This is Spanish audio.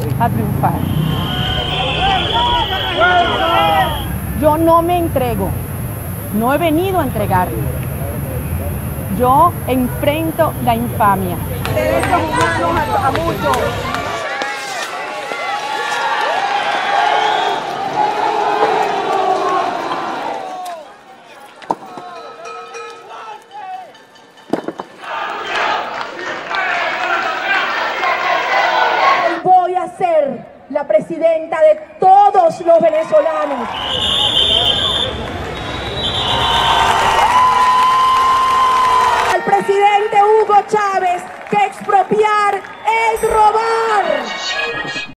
a triunfar. Yo no me entrego, no he venido a entregarme. Yo enfrento la infamia. Derechos humanos a muchos. Voy a ser la presidenta de todos los venezolanos. Al presidente Hugo Chávez, que expropiar es robar.